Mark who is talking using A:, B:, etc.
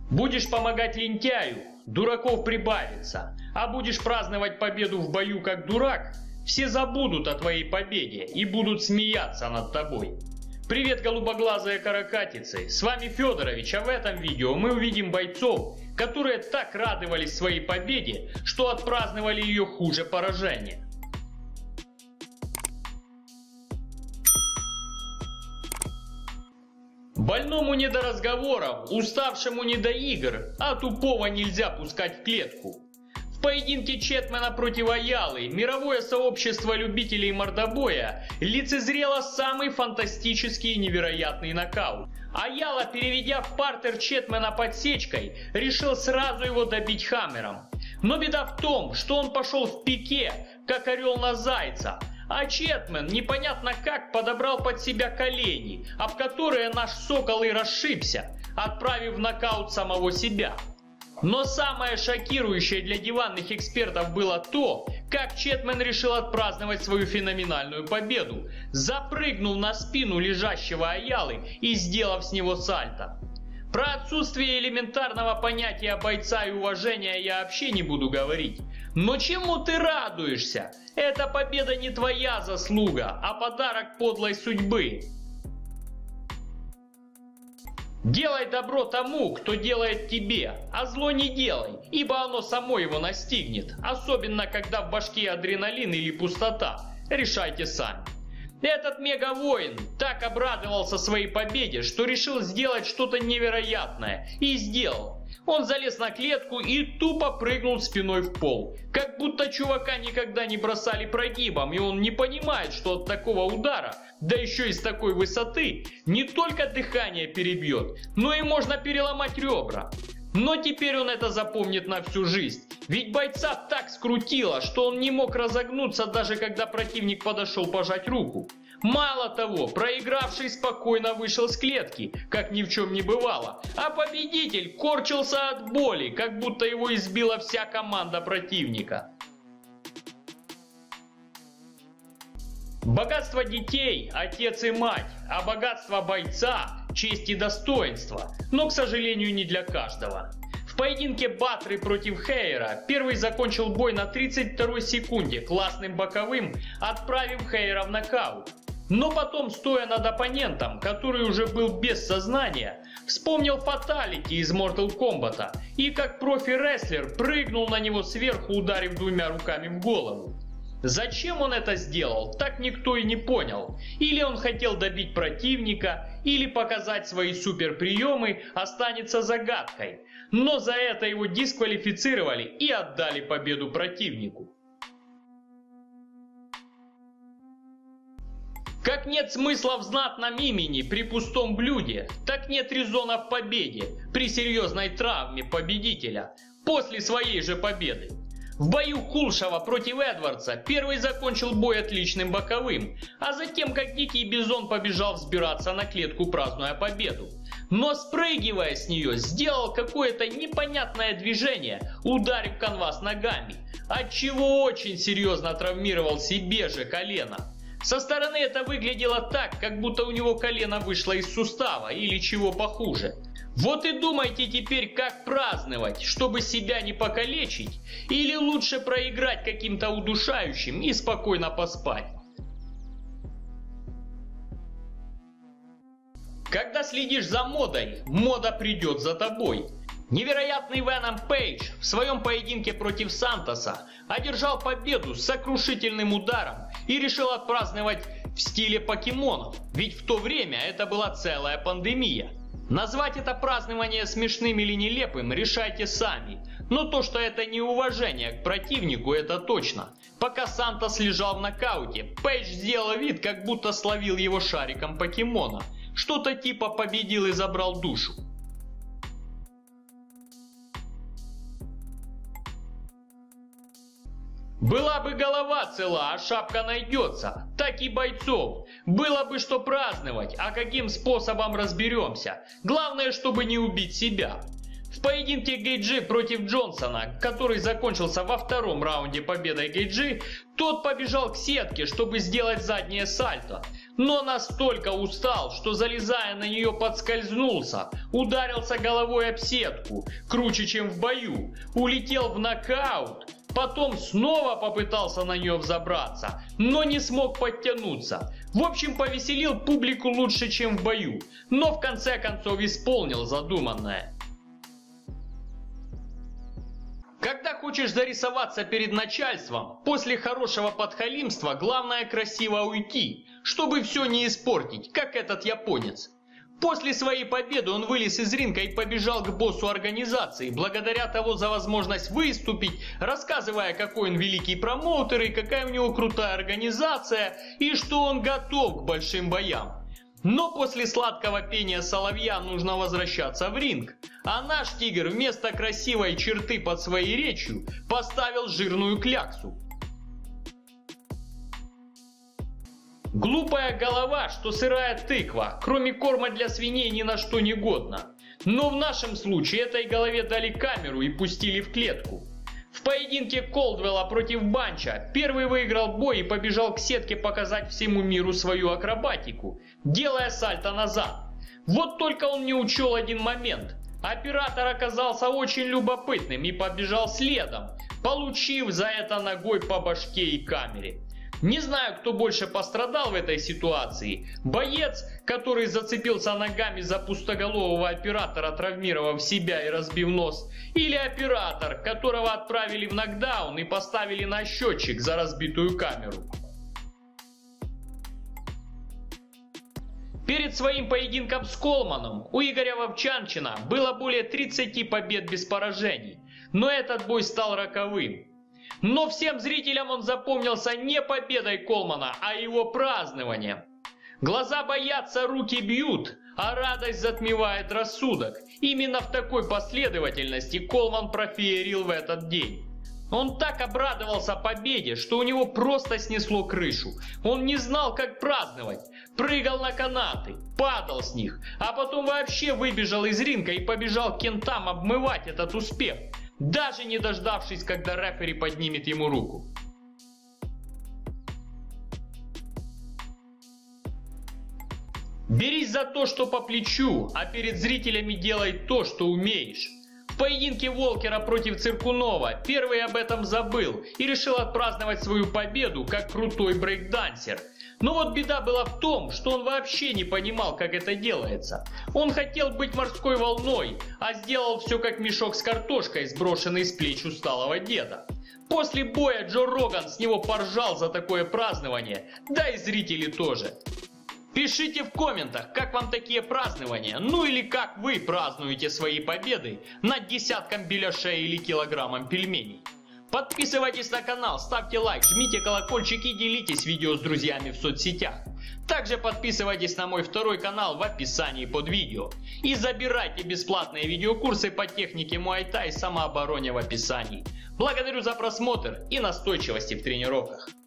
A: Будешь помогать лентяю, дураков прибавится, а будешь праздновать победу в бою как дурак, все забудут о твоей победе и будут смеяться над тобой. Привет, голубоглазые каракатицы, с вами Федорович, а в этом видео мы увидим бойцов, которые так радовались своей победе, что отпраздновали ее хуже поражения. Больному не до разговоров, уставшему не до игр, а тупого нельзя пускать в клетку. В поединке Четмена против Аялы мировое сообщество любителей мордобоя лицезрело самый фантастический и невероятный нокаут. Аяла, переведя в партер Четмена подсечкой, решил сразу его добить хаммером. Но беда в том, что он пошел в пике, как орел на зайца, а Четмен непонятно как подобрал под себя колени, об которые наш сокол и расшибся, отправив в нокаут самого себя. Но самое шокирующее для диванных экспертов было то, как Четмен решил отпраздновать свою феноменальную победу, запрыгнув на спину лежащего Аялы и сделав с него сальто. Про отсутствие элементарного понятия бойца и уважения я вообще не буду говорить. Но чему ты радуешься? Эта победа не твоя заслуга, а подарок подлой судьбы. Делай добро тому, кто делает тебе, а зло не делай, ибо оно само его настигнет, особенно когда в башке адреналин или пустота. Решайте сами. Этот мегавоин так обрадовался своей победе, что решил сделать что-то невероятное, и сделал. Он залез на клетку и тупо прыгнул спиной в пол. Как будто чувака никогда не бросали прогибом, и он не понимает, что от такого удара, да еще и с такой высоты, не только дыхание перебьет, но и можно переломать ребра. Но теперь он это запомнит на всю жизнь. Ведь бойца так скрутило, что он не мог разогнуться, даже когда противник подошел пожать руку. Мало того, проигравший спокойно вышел с клетки, как ни в чем не бывало, а победитель корчился от боли, как будто его избила вся команда противника. Богатство детей – отец и мать, а богатство бойца – честь и достоинство, но, к сожалению, не для каждого. В поединке Батры против Хейера первый закончил бой на 32-й секунде классным боковым, отправив Хейера в нокаут. Но потом, стоя над оппонентом, который уже был без сознания, вспомнил фаталити из Mortal Kombat и как профи-рестлер прыгнул на него сверху, ударив двумя руками в голову. Зачем он это сделал, так никто и не понял. Или он хотел добить противника, или показать свои суперприемы, останется загадкой. Но за это его дисквалифицировали и отдали победу противнику. Как нет смысла в знатном имени при пустом блюде, так нет резона в победе при серьезной травме победителя после своей же победы. В бою Кулшева против Эдвардса первый закончил бой отличным боковым, а затем как дикий бизон побежал взбираться на клетку, празднуя победу. Но спрыгивая с нее, сделал какое-то непонятное движение, ударив канвас ногами, отчего очень серьезно травмировал себе же колено. Со стороны это выглядело так, как будто у него колено вышло из сустава или чего похуже. Вот и думайте теперь, как праздновать, чтобы себя не покалечить, или лучше проиграть каким-то удушающим и спокойно поспать. Когда следишь за модой, мода придет за тобой. Невероятный Веном Пейдж в своем поединке против Сантоса одержал победу с сокрушительным ударом и решил отпраздновать в стиле покемонов, ведь в то время это была целая пандемия. Назвать это празднование смешным или нелепым решайте сами, но то, что это неуважение к противнику, это точно. Пока Сантос лежал в нокауте, Пейдж сделал вид, как будто словил его шариком покемона, что-то типа победил и забрал душу. Была бы голова цела, а шапка найдется. Так и бойцов. Было бы что праздновать, а каким способом разберемся. Главное, чтобы не убить себя. В поединке Гейджи против Джонсона, который закончился во втором раунде победой Гейджи, тот побежал к сетке, чтобы сделать заднее сальто. но настолько устал, что, залезая на нее, подскользнулся, ударился головой об сетку, круче, чем в бою, улетел в нокаут, потом снова попытался на нее взобраться, но не смог подтянуться. В общем, повеселил публику лучше, чем в бою, но в конце концов исполнил задуманное. Когда хочешь зарисоваться перед начальством, после хорошего подхалимства главное красиво уйти, чтобы все не испортить, как этот японец. После своей победы он вылез из ринга и побежал к боссу организации, благодаря того за возможность выступить, рассказывая, какой он великий промоутер и какая у него крутая организация, и что он готов к большим боям. Но после сладкого пения соловья нужно возвращаться в ринг, а наш тигр вместо красивой черты под своей речью поставил жирную кляксу. Глупая голова, что сырая тыква, кроме корма для свиней ни на что не годна. Но в нашем случае этой голове дали камеру и пустили в клетку. В поединке Колдвелла против Банча первый выиграл бой и побежал к сетке показать всему миру свою акробатику, делая сальто назад. Вот только он не учел один момент. Оператор оказался очень любопытным и побежал следом, получив за это ногой по башке и камере. Не знаю, кто больше пострадал в этой ситуации. Боец, который зацепился ногами за пустоголового оператора, травмировав себя и разбив нос, или оператор, которого отправили в нокдаун и поставили на счетчик за разбитую камеру. Перед своим поединком с Колманом у Игоря Вовчанчина было более 30 побед без поражений, но этот бой стал роковым. Но всем зрителям он запомнился не победой Колмана, а его празднованием. Глаза боятся, руки бьют, а радость затмевает рассудок. Именно в такой последовательности Колман профеерил в этот день. Он так обрадовался победе, что у него просто снесло крышу. Он не знал, как праздновать. Прыгал на канаты, падал с них, а потом вообще выбежал из ринга и побежал к кентам обмывать этот успех, даже не дождавшись, когда рефери поднимет ему руку. Берись за то, что по плечу, а перед зрителями делай то, что умеешь. В поединке Волкера против Циркунова первый об этом забыл и решил отпраздновать свою победу как крутой брейкдансер. Но вот беда была в том, что он вообще не понимал, как это делается. Он хотел быть морской волной, а сделал все как мешок с картошкой, сброшенный с плеч усталого деда. После боя Джо Роган с него поржал за такое празднование, да и зрители тоже. Пишите в комментах, как вам такие празднования, ну или как вы празднуете свои победы над десятком беляшей или килограммом пельменей. Подписывайтесь на канал, ставьте лайк, жмите колокольчик и делитесь видео с друзьями в соцсетях. Также подписывайтесь на мой второй канал в описании под видео. И забирайте бесплатные видеокурсы по технике муай-тай и самообороне в описании. Благодарю за просмотр и настойчивости в тренировках.